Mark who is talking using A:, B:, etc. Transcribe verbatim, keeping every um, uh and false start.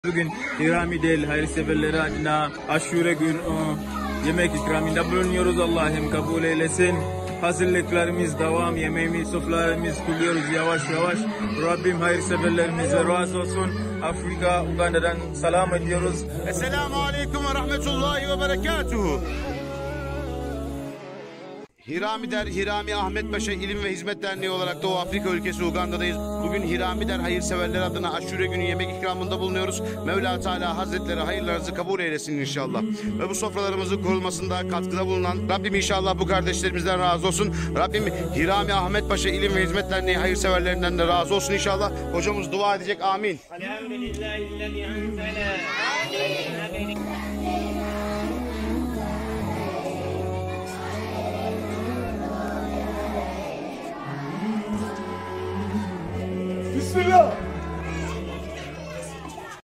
A: Bugün İrami değil, hayırseverleri adına aşure gün o, yemek ikramında bulunuyoruz. Allah'ım kabul eylesin. Hazırlıklarımız devam, yemeğimiz, sofralarımız kuruyoruz yavaş yavaş. Rabbim hayırseverlerimize razı olsun. Afrika, Uganda'dan selam ediyoruz.
B: Esselamu Aleyküm ve Rahmetullahi ve Berekatuhu. Hirami Der, Hirami Ahmet Paşa İlim ve Hizmet Derneği olarak Doğu Afrika ülkesi Uganda'dayız. Bugün Hirami Der hayırseverler adına aşure günü yemek ikramında bulunuyoruz. Mevla Teala Hazretleri hayırlarınızı kabul eylesin inşallah. Ve bu sofralarımızın kurulmasında katkıda bulunan Rabbim inşallah bu kardeşlerimizden razı olsun. Rabbim Hirami Ahmet Paşa İlim ve Hizmet Derneği hayırseverlerinden de razı olsun inşallah. Hocamız dua edecek, amin.
C: Bismillah.